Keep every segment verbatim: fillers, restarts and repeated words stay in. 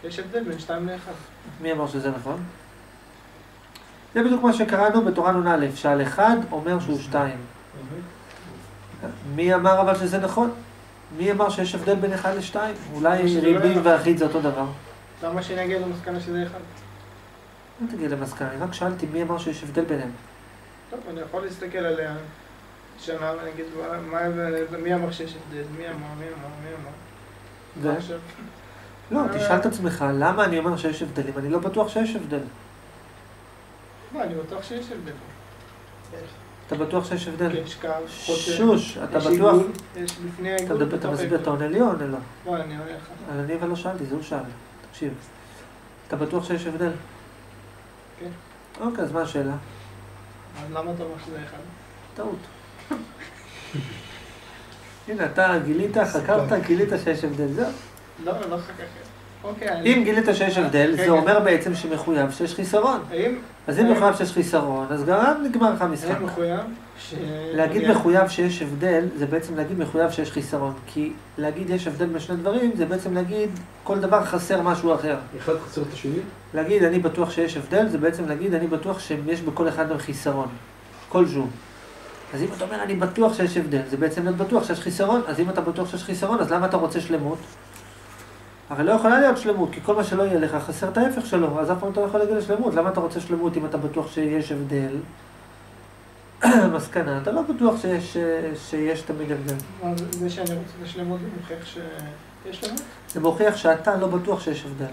יש הבדל בין שתיים לאחד. מי אמר שזה נכון? זה בדיוק מה שקראנו בתורה נון א', שעל אחד אומר שהוא שתיים. מי אמר אבל שזה נכון? מי אמר שיש הבדל בין אחד לשתיים? אולי ריבוי ואחיד זה אותו דבר. למה שאני אגיע למסקנה שזה אחד? לא תגיע למסקנה, אני רק שאלתי מי אמר שיש הבדל ביניהם. טוב, אני יכול להסתכל עליה שנה ואני אגיד, מי אמר שיש הבדל? מי אמר? מי אמר? מי אמר? לא, תשאל את עצמך, למה אני אומר שיש הבדלים? אני לא בטוח שיש הבדל. לא, אני בטוח שיש הבדל. אתה בטוח שיש הבדל? יש קו, חוטר, שוש, אתה יש בטוח? עיגול, יש לפני העיגול. אתה מסביר, אתה עונה לי או עונה לו? לא, אני עונה לך. אני אבל לא שאלתי, זה הוא שאל. תקשיב. אתה בטוח שיש הבדל? כן. אוקיי, אז מה השאלה? אז למה אתה אומר שזה אחד? טעות. הנה, אתה גילית, חקרת, גילית שיש הבדל, זהו. לא, לא חקרת. אם גילית שיש הבדל, זה אומר בעצם שמחויב שיש חיסרון. אז אם מחויב שיש חיסרון, אז גם נגמר לך המשחק. האם מחויב? להגיד מחויב שיש הבדל, זה בעצם להגיד מחויב שיש חיסרון. כי להגיד יש הבדל בין שני דברים, זה בעצם להגיד כל דבר חסר משהו אחר. אחד חסר את השני? להגיד אני בטוח שיש הבדל, זה בעצם להגיד אני בטוח שיש בכל אחד מהם חיסרון. כלשהו. אז אם אתה אומר אני בטוח שיש הבדל, זה בעצם להיות בטוח שיש חיסרון. אז אם אתה בטוח שיש חיסרון, אז למה אתה רוצה שלמות? הרי לא יכולה להיות שלמות, כי כל מה שלא יהיה לך חסר את ההפך שלו, אז אף פעם אתה לא יכול להגיד לשלמות. למה אתה רוצה שלמות אם אתה בטוח שיש הבדל? מסקנה, אתה לא בטוח שיש, שיש תמיד הבדל. זה שאני רוצה לשלמות זה מוכיח שיש שלמות? זה מוכיח שאתה לא בטוח שיש הבדל.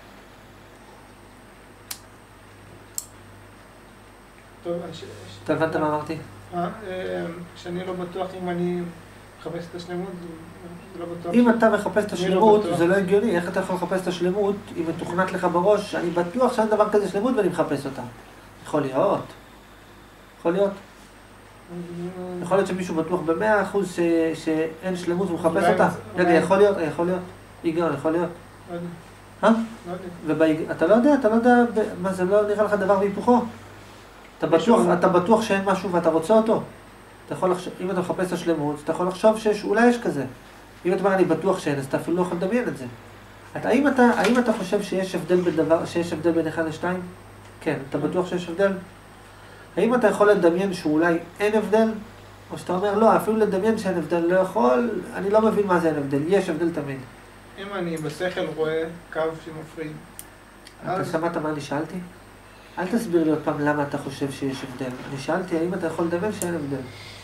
טוב, אתה הבנת מה אמרתי? שאני לא בטוח אם אני מחפש את השלמות, זה לא בטוח. אם אתה מחפש את השלמות, זה לא הגיוני. איך אתה יכול לחפש את השלמות אם מתוכנת לך בראש, אני בטוח שאין דבר כזה שלמות ואני מחפש אותה. יכול להיות. יכול להיות. יכול להיות שמישהו בטוח במאה אחוז שאין שלמות והוא מחפש אותה. רגע, יכול להיות, יכול להיות. היגיון, יכול להיות. לא יודע. אתה לא יודע, אתה לא יודע, מה זה לא נראה לך דבר בהיפוכו? אתה בטוח שאין משהו ואתה רוצה אותו? אם אתה מחפש את השלמות, אתה יכול לחשוב שאולי יש כזה. אם אתה אומר אני בטוח שאין, אז אתה אפילו לא יכול לדמיין את זה. האם אתה, האם אתה חושב שיש הבדל בדבר, שיש הבדל בין אחד לשתיים? כן, אתה בטוח שיש הבדל? האם אתה יכול לדמיין שאולי אין הבדל? או שאתה אומר לא, אפילו לדמיין שאין הבדל לא יכול, אני לא מבין מה זה אין הבדל, יש הבדל תמיד. אם אני בשכל רואה קו שמפריד. אתה שמעת מה אני שאלתי? אל תסביר לי עוד פעם למה אתה חושב שיש הבדל. אני שאלתי האם אתה יכול לדמיין שאין הבדל.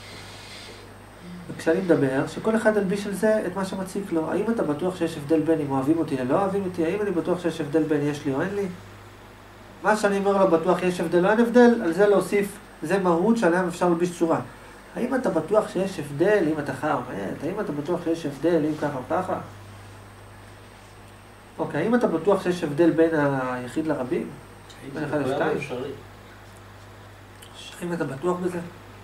וכשאני מדבר, שכל אחד ילביש על זה את מה שמציק לו. האם אתה בטוח שיש הבדל בין אם אוהבים אותי ללא אוהבים אותי? האם אני בטוח שיש הבדל בין יש לי או אין לי? מה שאני אומר לו בטוח יש הבדל או אין הבדל, על זה להוסיף, זה מהות שעליהם אפשר ללביש צורה. האם אתה בטוח שיש הבדל אם אתה חר מת? האם אתה בטוח שיש הבדל אם ככה או ככה? אוקיי, האם אתה בטוח שיש הבדל בין היחיד לרבים? בין אחד לשתיים? אם אתה בטוח בזה?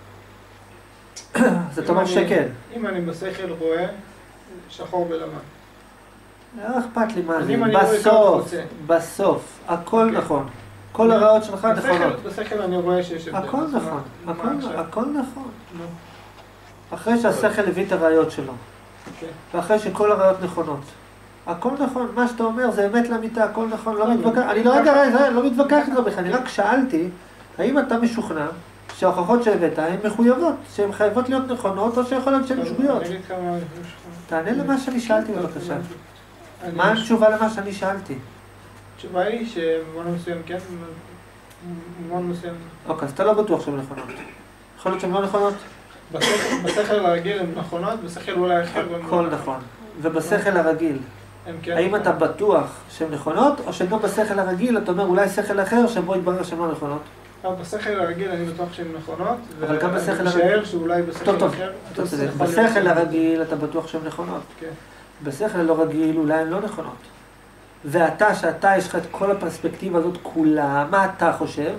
אז אתה אומר שכן. אם אני בשכל רואה שחור ולבן. לא אכפת לי מה זה, בסוף, בסוף, הכל נכון. כל הרעות שלך נכונות. בשכל אני רואה שיש הבדל. הכל נכון, הכל נכון. אחרי שהשכל הביא את הרעיות שלו. ואחרי שכל הרעיות נכונות. הכל נכון, מה שאתה אומר זה אמת למיטה, הכל נכון, לא מתווכח. אני לא רגע, לא מתווכח איתו בכלל, אני רק שאלתי, האם אתה משוכנע שההוכחות שהבאת הן מחויבות, שהן חייבות להיות נכונות או שיכול להיות שהן שגויות? תענה למה שאני שאלתי בבקשה. מה התשובה למה שאני שאלתי? התשובה היא שמובן מסוים כן, מובן מסוים. אוקיי, אז אתה לא בטוח שהן נכונות. יכול להיות שהן לא נכונות? בשכל הרגיל הן נכונות, בשכל אולי אחר. הכל נכון. ובשכל הרגיל, האם אתה בטוח שהן נכונות, או שגם בשכל הרגיל אתה אומר אולי שכל אחר שבו יתברר שהן לא נכונות? בשכל הרגיל אני בטוח שהן נכונות, אבל גם בשכל הרגיל... ואני משער שאולי בשכל אחר... בשכל הרגיל אתה בטוח שהן נכונות. בשכל הלא רגיל אולי הן לא נכונות. ואתה, שאתה יש לך את כל הפרספקטיבה הזאת כולה, מה אתה חושב?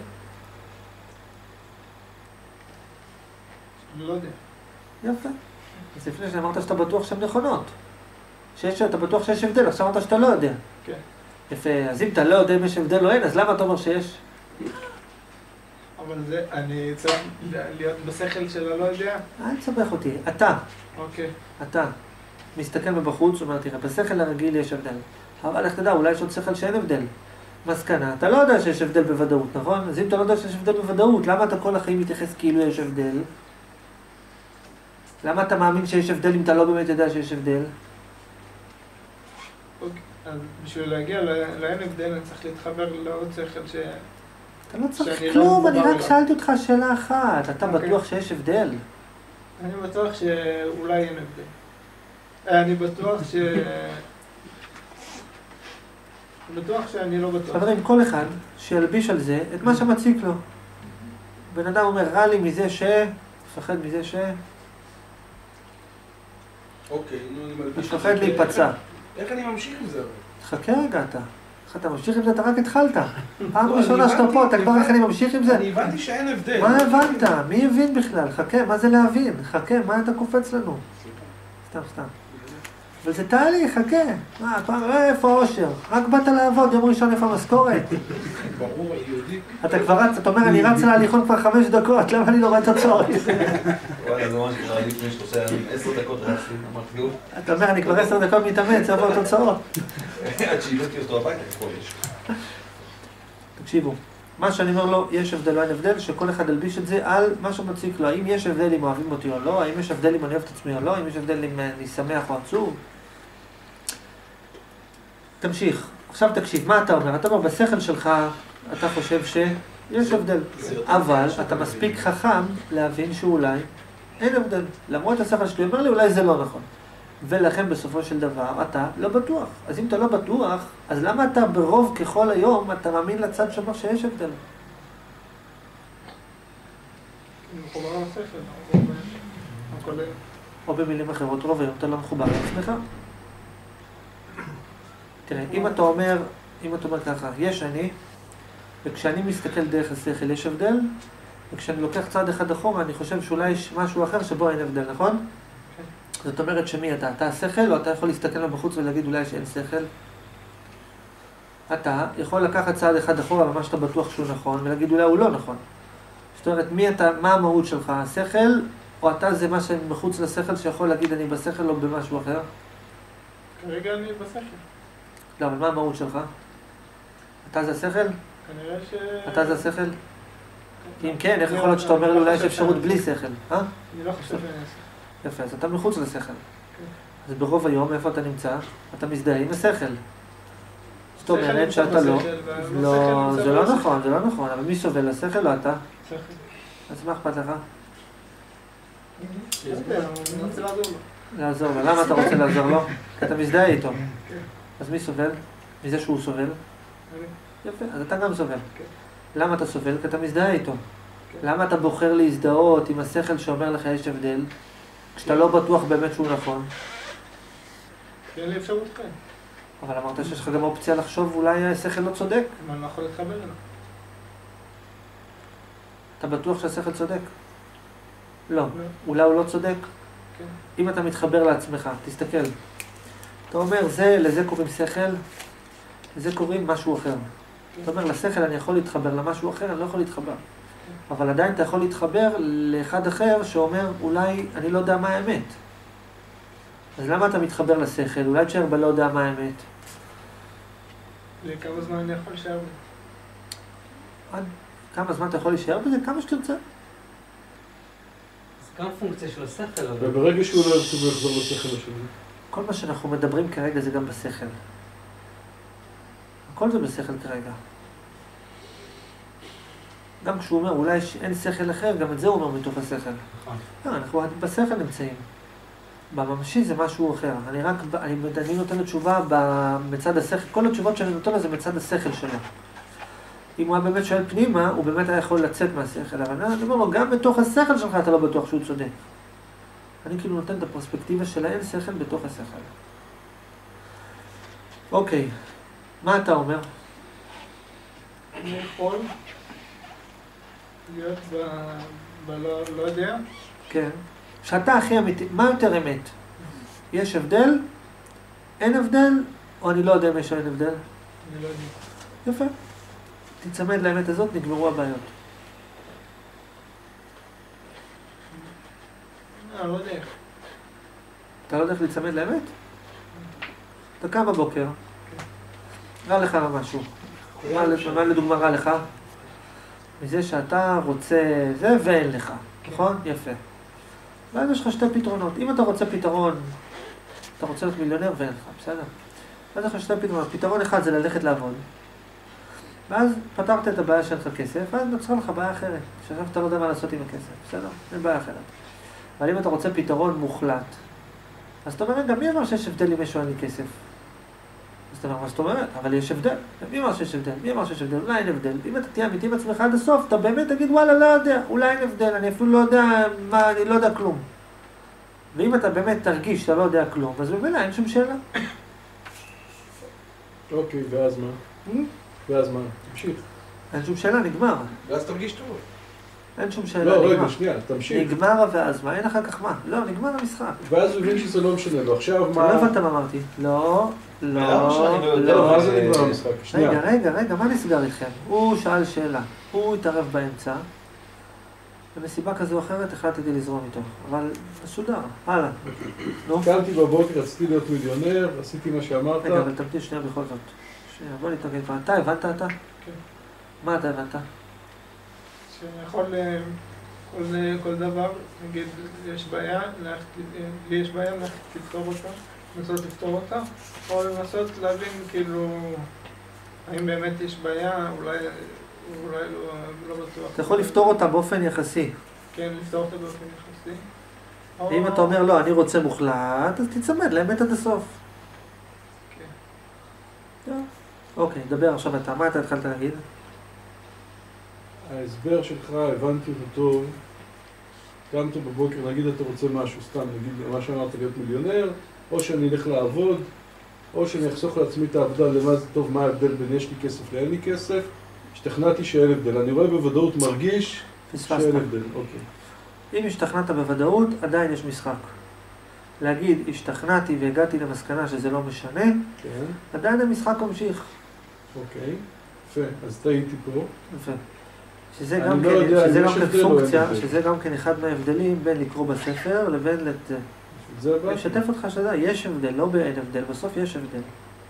אני לא יודע. יפה. אז לפני שאמרת שאתה בטוח שהן נכונות. שיש, אתה בטוח שיש הבדל, עכשיו אמרת שאתה לא יודע. כן. יפה, אז אם אתה לא יודע אם יש הבדל או אין, אז למה אתה אומר שיש? אבל זה, אני צריך להיות בשכל של הלא יודע? אל תסבך אותי, אתה. אוקיי. אתה. מסתכל מבחוץ, אומר, תראה, בשכל הרגיל יש הבדל. אבל איך תדע, אולי יש עוד שכל שאין הבדל. מסקנה, אתה לא יודע שיש הבדל בוודאות, נכון? אז אם אתה לא יודע שיש הבדל בוודאות, למה אתה כל החיים מתייחס כאילו יש הבדל? למה אתה מאמין שיש הבדל אם אתה לא באמת יודע שיש הבדל? אוקיי, אז בשביל להגיע לאין הבדל אני צריך להתחבר לעוד שכל ש... אתה לא צריך שאני כלום, לא אני מחובר רק אליו. שאלתי אותך שאלה אחת, אתה אוקיי. בטוח שיש הבדל? אני בטוח שאולי אין הבדל. אה, אני בטוח ש... אני בטוח שאני לא בטוח. חברים, כל אחד שילביש על זה את מה שמציק לו. בן אדם אומר, רע לי מזה ש... מפחד מזה ש... אוקיי, נו, אני מלביש... מפחד להיפצע. איך אני ממשיך עם זה? חכה רגע אתה. איך אתה ממשיך עם זה? אתה רק התחלת. פעם לא, ראשונה אני שאתה הבנתי, פה, אתה כבר הבנתי. איך אני ממשיך עם זה? אני הבנתי שאין הבדל. מה הבנת? מי הבין בכלל? חכה, מה זה להבין? חכה, מה אתה קופץ לנו? סתם, סתם. אבל זה תהליך, חכה. מה, פעם, אה, איפה האושר? רק באת לעבוד, יום ראשון איפה המשכורת? ברור, יהודי. אתה כבר רץ, אתה אומר, אני רץ להליכון כבר חמש דקות, למה אני לא רואה תוצאות? וואלה, זה ממש קרה לפני שלושה ימים, עשר דקות רצתי, אמרתי לו, אתה אומר, אני כבר עשר דקות מתאמץ, איפה התוצאות? עד שהבאתי אותו הביתה חודש. תקשיבו, מה שאני אומר לו, יש הבדל או אין הבדל, שכל אחד ילביש את זה על מה שמציק לו. האם יש הבדל אם אוהבים אותי או לא? האם יש הבדל אם אני אוהב את עצמי או לא? האם יש הבדל אם אני שמח או עצוב? תמשיך. עכשיו תקשיב, מה אתה אומר? אתה אומר, בשכל שלך, אתה חושב שיש הבדל. אבל אתה מספיק חכם להבין שאולי אין הבדל. למרות השכל שלי אומר לי, אולי זה לא נכון. ולכן בסופו של דבר אתה לא בטוח. אז אם אתה לא בטוח, אז למה אתה ברוב ככל היום, אתה מאמין לצד שאומר שיש הבדל? אני מחובר לשכל, אבל הכל... או במילים אחרות, רוב היום אתה לא מחובר לעצמך. תראה, אם אתה אומר, אם אתה אומר ככה, יש אני, וכשאני מסתכל דרך השכל יש הבדל, וכשאני לוקח צעד אחד אחורה, אני חושב שאולי יש משהו אחר שבו אין הבדל, נכון? זאת אומרת שמי אתה? אתה השכל, או אתה יכול להסתכל מבחוץ ולהגיד אולי שאין שכל? אתה יכול לקחת צעד אחד אחורה, ממש שאתה בטוח שהוא נכון, ולהגיד אולי הוא לא נכון. זאת אומרת, מי אתה, מה המהות שלך? השכל, או אתה זה מה שמחוץ לשכל שיכול להגיד אני בשכל או במשהו אחר? כרגע אני בשכל. לא, אבל מה המהות שלך? אתה זה השכל? כנראה ש... אתה זה השכל? אם כן, איך יכול להיות שאתה אומר לי אולי יש אפשרות בלי שכל? אה? אני לא חושב שאני אעשה. יפה, אז אתה מחוץ לשכל. אז ברוב היום, איפה אתה נמצא? אתה מזדהה עם השכל. זאת אומרת שאתה לא... לא, זה לא נכון, זה לא נכון, אבל מי סובל לשכל או אתה? שכל. אז מה אכפת לך? לא יודע, אני רוצה לעזור לו. לעזור לו. למה אתה רוצה לעזור לו? כי אתה מזדהה איתו. אז מי סובל? מזה שהוא סובל? אני. יפה, אז אתה גם סובל. כן. למה אתה סובל? כי אתה מזדהה איתו. למה אתה בוחר להזדהות עם השכל שאומר לך יש הבדל, כשאתה לא בטוח באמת שהוא נכון? אין לי אפשרות כאן. אבל אמרת שיש לך גם אופציה לחשוב אולי השכל לא צודק. מה, אני לא יכול להתחבר אליו? אתה בטוח שהשכל צודק? לא. אולי הוא לא צודק? כן. אם אתה מתחבר לעצמך, תסתכל. אתה אומר, זה, לזה קוראים שכל, לזה קוראים משהו אחר. אתה אומר, לשכל אני יכול להתחבר, למשהו אחר אני לא יכול להתחבר. אבל עדיין אתה יכול להתחבר לאחד אחר שאומר, אולי אני לא יודע מה האמת. אז למה אתה מתחבר לשכל? אולי תשאר בלא יודע מה האמת. לכמה זמן אני יכול להישאר בזה? עד כמה זמן אתה יכול להישאר בזה? כמה שתרצה. זה גם פונקציה של השכל, אבל... וברגע שהוא לא ירצה הוא יחזור לשכל השני. כל מה שאנחנו מדברים כרגע זה גם בשכל. הכל זה בשכל כרגע. גם כשהוא אומר, אולי אין שכל אחר, גם את זה הוא אומר מתוך השכל. נכון. לא, אנחנו בשכל נמצאים. בממשי זה משהו אחר. אני רק, אני, אני נותן תשובה מצד השכל, כל התשובות שאני נותן לו זה מצד השכל שלו. אם הוא היה באמת שואל פנימה, הוא באמת היה יכול לצאת מהשכל. אבל אני אומר לו, גם בתוך השכל שלך אתה לא בטוח שהוא צודק. אני כאילו נותן את הפרספקטיבה של האין שכל בתוך השכל. אוקיי, מה אתה אומר? אני יכול להיות ב... בלא לא יודע. כן. שאתה הכי אמיתי, מה יותר אמת? יש הבדל? אין הבדל? או אני לא יודע אם יש או אין הבדל? אני לא יודע. יפה. תצמד לאמת הזאת, נגמרו הבעיות. אני לא יודע איך. אתה לא יודע איך להצמד לאמת? אתה קם בבוקר, רע לך משהו. מה לדוגמה רע לך? מזה שאתה רוצה זה ואין לך, נכון? יפה. ואז יש לך שתי פתרונות. אם אתה רוצה פתרון, אתה רוצה להיות מיליונר ואין לך, בסדר? אז יש לך שתי פתרונות. פתרון אחד זה ללכת לעבוד. ואז פתרת את הבעיה שלך כסף, ואז נוצרה לך בעיה אחרת. שעכשיו אתה לא יודע מה לעשות עם הכסף, בסדר? אין בעיה אחרת. אבל אם אתה רוצה פתרון מוחלט, אז אתה אומר, גם מי אמר שיש הבדל אם מישהו אין לי כסף? אז אתה אומר, מה זאת אומרת? אבל יש הבדל. מי אמר שיש הבדל? מי אמר שיש הבדל? אולי אין הבדל. אם אתה תהיה אמיתי עם עצמך עד הסוף, אתה באמת תגיד, וואלה, לא יודע, אולי אין הבדל, אני אפילו לא יודע מה, אני לא יודע כלום. ואם אתה באמת תרגיש שאתה לא יודע כלום, אז במילה אין שום שאלה. אוקיי, ואז מה? ואז מה? תמשיך. אין שום שאלה, נגמר. ואז תרגיש טוב. אין שום שאלה, לא, נגמר. רגע, שנייה, תמשיך. נגמר ואז מה? אין אחר כך מה? לא, נגמר המשחק. ואז הוא הבין שזה לא משנה לו. עכשיו אתה מה... לא הבנת מה אמרתי. לא, לא, למה שאני לא יודע? לא. מה זה נגמר המשחק? שנייה. רגע, רגע, רגע, מה נסגר איתכם? הוא שאל שאלה, הוא התערב באמצע, ומסיבה כזו או אחרת החלטתי לזרום איתו, אבל מסודר, הלאה. נו. קמתי בבוקר, רציתי להיות מיליונר, עשיתי מה שאמרת. רגע, אבל תמתין שנייה בכל זאת. שנייה, בוא נתקן כבר. אתה הבנת אתה? כן. מה אתה הבנת? שיכול כל, כל דבר, נגיד, יש בעיה, ללכת, לי יש בעיה, ללכת לפתור אותה, לנסות לפתור אותה, או לנסות להבין, כאילו, האם באמת יש בעיה, אולי, אולי לא, לא בטוח. אתה יכול לפתור אותה באופן יחסי. כן, לפתור אותה באופן יחסי. ואם אתה אומר, לא, אני רוצה מוחלט, אז תצמד לאמת עד הסוף. כן. אוקיי, דבר עכשיו אתה. מה אתה התחלת להגיד? ההסבר שלך, הבנתי אותו טוב. קמת בבוקר, נגיד אתה רוצה משהו, סתם נגיד מה שאמרת להיות מיליונר, או שאני אלך לעבוד, או שאני אחסוך לעצמי את העבודה למה זה טוב, מה ההבדל בין יש לי כסף לאין לי כסף. השתכנעתי שאין הבדל. אני רואה בוודאות מרגיש פספסת. שאין הבדל. אוקיי. אם השתכנעת בוודאות, עדיין יש משחק. להגיד, השתכנעתי והגעתי למסקנה שזה לא משנה, כן. עדיין המשחק ממשיך. אוקיי. יפה. אז טעיתי פה. יפה. שזה אני גם לא כן, יודע, שזה אם גם יש כן הבדל או פונקציה, אין הבדל. שזה גם כן אחד מההבדלים בין לקרוא בספר לבין לת... זה אני הבנתי. משתף אותך שאתה, יש הבדל, לא באין הבדל, בסוף יש הבדל.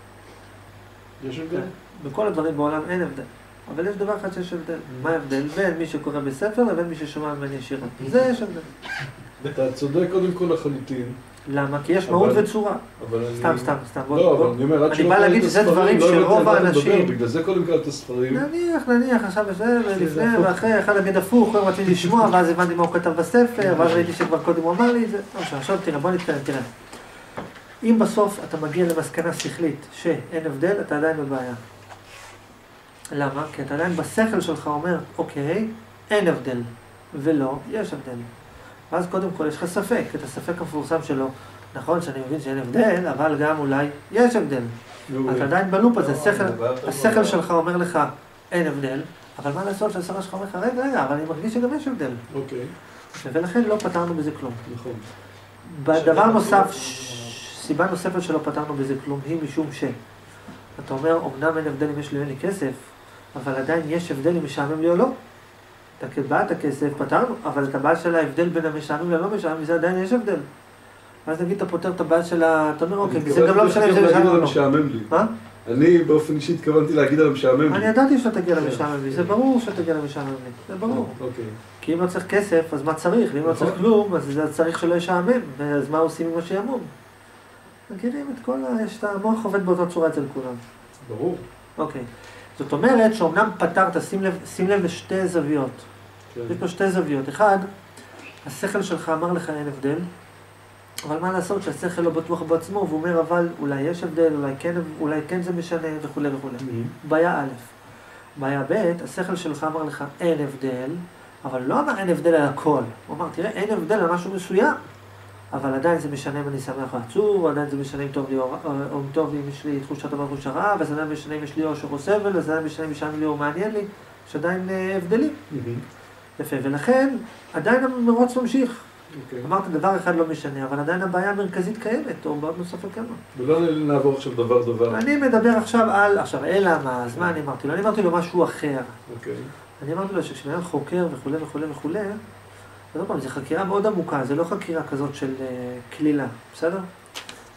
יש הבדל? בכל הדברים בעולם אין הבדל. אבל יש דבר אחד שיש הבדל. מה ההבדל? בין מי שקורא בספר לבין מי ששומע ממני ישירות. זה יש הבדל. אתה צודק קודם כל לחלוטין. למה? כי יש אבל- מהות וצורה. אבל אני... סתם, סתם, סתם. בוא- לא, בוא- אבל אני אומר, עד אני שלא בא קראתי להגיד את שזה הספרים, דברים לא הבנתי שרוב על מה אתה האנשים- מדבר, בגלל זה קודם קראת את הספרים. נניח, נניח, עכשיו זה, ולפני זה ואחרי, אחד להגיד הפוך, הוא רציתי לשמוע, ואז הבנתי מה הוא כתב בספר, ואז ראיתי שכבר קודם הוא אמר לי את זה. לא משנה, עכשיו תראה, בוא נתקדם, תראה. אם בסוף אתה מגיע למסקנה שכלית שאין הבדל, אתה עדיין בבעיה. למה? כי אתה עדיין בשכל שלך אומר, אוקיי, אין הבדל, ולא, יש הבדל. ואז קודם כל יש לך ספק, את הספק המפורסם שלו. נכון שאני מבין שאין הבדל, אבל גם אולי יש הבדל. מעולה. אתה עדיין בלופ הזה, לא, השכל- זה בעיה יותר השכל גדולה. שלך אומר לך, אין הבדל, אבל מה לעשות שהשכל שלך אומר לך, רגע, רגע, אבל אני מרגיש שגם יש הבדל. אוקיי, ולכן לא פתרנו בזה כלום. נכון. דבר נוסף, סיבה נוספת שלא פתרנו בזה כלום, היא משום ש... אתה אומר, אמנם אין הבדל אם יש לי או אין לי כסף, אבל עדיין יש הבדל אם משעמם לי או לא. אתה בעיית הכסף, פתרנו, אבל את הבעיה של ההבדל בין המשעמם ללא משעמם, זה עדיין יש הבדל. ואז נגיד, אתה פותר את הבעיה של ה... אתה אומר, אוקיי, זה גם לא משנה אם זה משעמם או לא. משעמם לי. מה? אני באופן אישי התכוונתי להגיד על המשעמם אני לי. ידעתי שאתה תגיע למשעמם לי, זה ברור שאתה תגיע למשעמם לי, זה ברור. אוקיי. כי אם לא צריך כסף, אז מה צריך? ואם לא צריך כלום, אז זה צריך שלא ישעמם, אז מה עושים עם השעמום? מכירים את כל ה... יש את המוח עובד באותה צורה אצל כולם. ברור. אוקיי. זאת אומרת שאומנם פתרת, שים לב, שים לב לשתי זוויות. כן. יש פה שתי זוויות. אחד, השכל שלך אמר לך אין הבדל, אבל מה לעשות שהשכל לא בטוח בעצמו, והוא אומר אבל אולי יש הבדל, אולי כן, אולי כן זה משנה וכו' וכו'. בעיה א'. בעיה ב', השכל שלך אמר לך אין הבדל, אבל לא אמר אין הבדל על הכל. הוא אמר, תראה, אין הבדל על משהו מסוים, אבל עדיין זה משנה אם אני שמח או עצוב, עדיין זה משנה אם טוב לי או, או, או טוב לי אם יש לי תחושה טובה או תחושה רעה, וזה עדיין משנה אם יש לי אושר או סבל, וזה עדיין משנה אם משעמם לי או מעניין לי, יש עדיין אה, הבדלים. יפה, ולכן עדיין המרוץ ממשיך. אוקיי. אמרת, דבר אחד לא משנה, אבל עדיין הבעיה המרכזית קיימת, או בעוד נוסף על כמה. ולא נעבור עכשיו דבר דבר. אני מדבר עכשיו על, עכשיו, אלא מה, אז מה אני אמרתי לו? אני אמרתי לו משהו אחר. אוקיי. אני אמרתי לו שכשבן חוקר וכו' וכו' וכו', אז עוד פעם, זו חקירה מאוד עמוקה, זה לא חקירה כזאת של uh, כלילה, בסדר?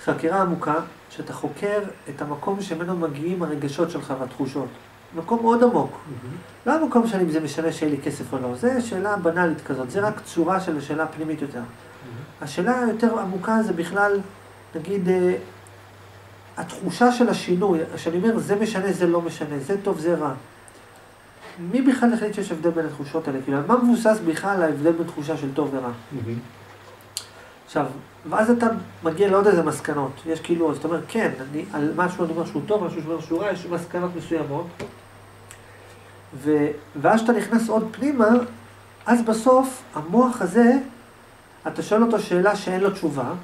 חקירה עמוקה, שאתה חוקר את המקום שממנו מגיעים הרגשות שלך והתחושות. מקום מאוד עמוק. לא המקום שאני, אם זה משנה שיהיה לי כסף או לא. זה שאלה בנאלית כזאת, זה רק צורה של שאלה פנימית יותר. השאלה היותר עמוקה זה בכלל, נגיד, התחושה של השינוי, שאני אומר, זה משנה, זה לא משנה, זה טוב, זה רע. מי בכלל החליט שיש הבדל בין התחושות האלה? כאילו, מה מבוסס בכלל ההבדל בין תחושה של טוב ורע? עכשיו, ואז אתה מגיע לעוד איזה מסקנות. יש כאילו, אז אתה אומר, כן, אני, על משהו אני אומר שהוא טוב, משהו שאומר שהוא רע, יש מסקנות מסוימות. ו, ואז שאתה נכנס עוד פנימה, אז בסוף, המוח הזה, אתה שואל אותו שאלה שאין לו תשובה,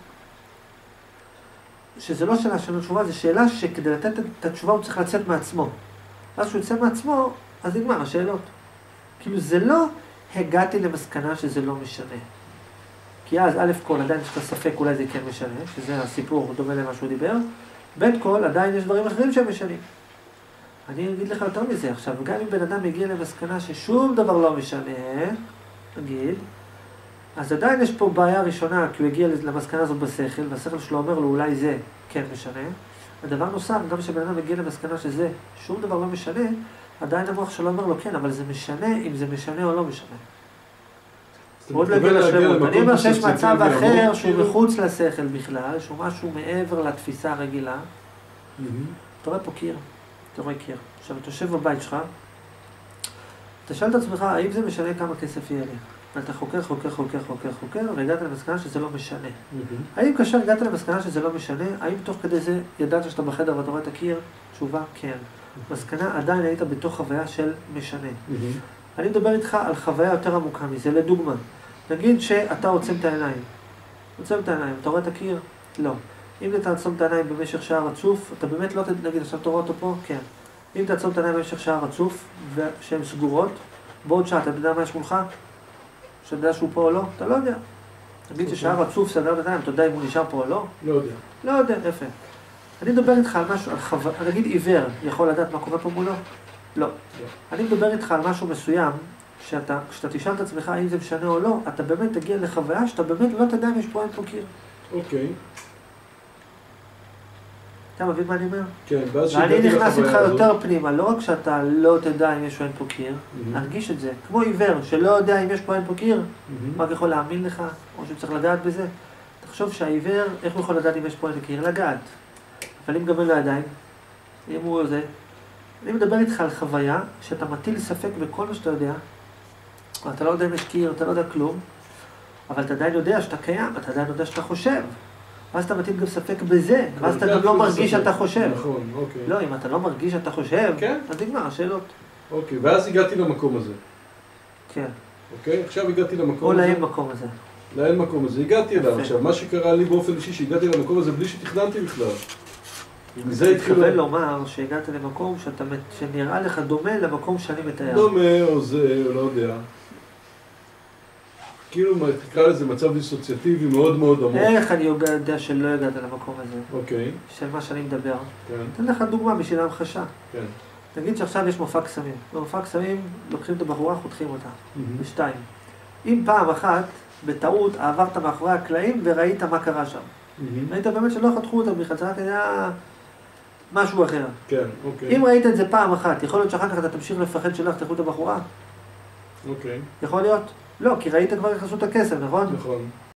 שזה לא שאלה שאין לו תשובה, זה שאלה שכדי לתת את התשובה הוא צריך לצאת מעצמו. אז כשהוא יוצא מעצמו, אז נגמר השאלות. כאילו זה לא הגעתי למסקנה שזה לא משנה. כי אז א' כל עדיין יש לך ספק אולי זה כן משנה, שזה הסיפור דומה למה שהוא דיבר. ב' כל עדיין יש דברים אחרים שהם משנים. אני אגיד לך יותר מזה עכשיו, גם אם בן אדם מגיע למסקנה ששום דבר לא משנה, נגיד, אז עדיין יש פה בעיה ראשונה, כי הוא הגיע למסקנה הזאת בשכל, והשכל שלו אומר לו אולי זה כן משנה. הדבר נוסף, גם כשבן אדם מגיע למסקנה שזה שום דבר לא משנה, עדיין המוח שלו אומר לו כן, אבל זה משנה אם זה משנה או לא משנה. עוד להגיע לשלמות. אני אומר שיש מצב אחר שהוא מחוץ לשכל בכלל, שהוא משהו מעבר לתפיסה הרגילה. אתה רואה פה קיר, אתה רואה קיר. עכשיו אתה יושב בבית שלך, אתה שואל את עצמך, האם זה משנה כמה כסף יהיה לי? ואתה חוקר, חוקר, חוקר, חוקר, חוקר, והגעת למסקנה שזה לא משנה. האם כאשר הגעת למסקנה שזה לא משנה, האם תוך כדי זה ידעת שאתה בחדר ואתה רואה את הקיר? תשובה, כן. מסקנה, עדיין היית בתוך חוויה של משנה. אני מדבר איתך על חוויה יותר עמוקה מזה, לדוגמה. נגיד שאתה עוצם את העיניים. עוצם את העיניים, אתה רואה את הקיר? לא. אם אתה תעצום את העיניים במשך שעה רצוף, אתה באמת לא תגיד, עכשיו אתה רואה אותו פה? כן. אם תעצום את העיניים במשך שעה רצוף, שהן סגורות, בעוד שעה, אתה יודע מה יש מולך? שאתה יודע שהוא פה או לא? אתה לא יודע. נגיד ששעה רצוף סדר את העיניים, אתה יודע אם הוא נשאר פה או לא? לא יודע. לא יודע, יפה. אני מדבר איתך על משהו, על חוויה, נגיד עיוור, יכול לדעת מה קורה פה מולו? לא. אני מדבר איתך על משהו מסוים, שאתה, כשאתה תשאל את עצמך האם זה משנה או לא, אתה באמת תגיע לחוויה שאתה באמת לא תדע אם יש פה אין פה קיר. אוקיי. אתה מבין מה אני אומר? כן, ואז ואני נכנס איתך יותר פנימה, לא רק שאתה לא תדע אם יש פה אין פה קיר, תרגיש את זה. כמו עיוור שלא יודע אם יש פה אין פה קיר, רק יכול להאמין לך, או שצריך לדעת בזה. תחשוב שהעיוור, איך הוא יכול לדעת אם יש פה אין קיר? לגעת. אבל אם גם אין לו ידיים, אם הוא זה, אני מדבר איתך על חוויה שאתה מטיל ספק בכל מה שאתה יודע, אתה לא יודע אם יש קיר, אתה לא יודע כלום, אבל אתה עדיין יודע שאתה קיים, אתה עדיין יודע שאתה חושב. ואז אתה מטיל גם ספק בזה, ואז אתה גם לא מרגיש שאתה חושב. נכון, אוקיי. לא, אם אתה לא מרגיש שאתה חושב, כן. אז נגמר, השאלות. אוקיי, ואז הגעתי למקום הזה. כן. אוקיי, עכשיו הגעתי למקום או הזה. לאין מקום הזה. לאין מקום הזה. הגעתי אליו. עכשיו, מה שקרה לי באופן אישי, שהגעתי למקום הזה בלי שתכננתי בכלל. זה התכוון לומר שהגעת למקום שאתה, שנראה לך דומה למקום שאני מתאר. דומה, או זה, או לא יודע. כאילו, תקרא לזה מצב דיסוציאטיבי מאוד מאוד עמוק. איך אני יודע שלא הגעת למקום הזה? אוקיי. של מה שאני מדבר. כן. אתן לך דוגמה בשביל ההמחשה. כן. נגיד שעכשיו יש מופע קסמים. במופע קסמים לוקחים את הבחורה, חותכים אותה. Mm-hmm. בשתיים. אם פעם אחת, בטעות, עברת מאחורי הקלעים וראית מה קרה שם. Mm-hmm. ראית באמת שלא חתכו אותה בכלל, זה רק היה משהו אחר. כן, אוקיי. אם ראית את זה פעם אחת, יכול להיות שאחר כך אתה תמשיך לפחד שלא יחתכו את הבחורה? אוקיי. יכול להיות? לא, כי ראית כבר איך עשו את הכסף, נכון? נכון.